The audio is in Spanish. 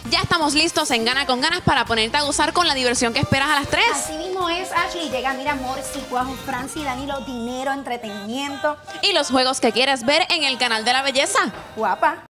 Ya estamos listos en Gana con Ganas para ponerte a gozar con la diversión que esperas a las 3. Así mismo es, Ashley. Llega, mira, Morsi, Cuajo, Franci, Danilo, dinero, entretenimiento. Y los juegos que quieres ver en el canal de la belleza. Guapa.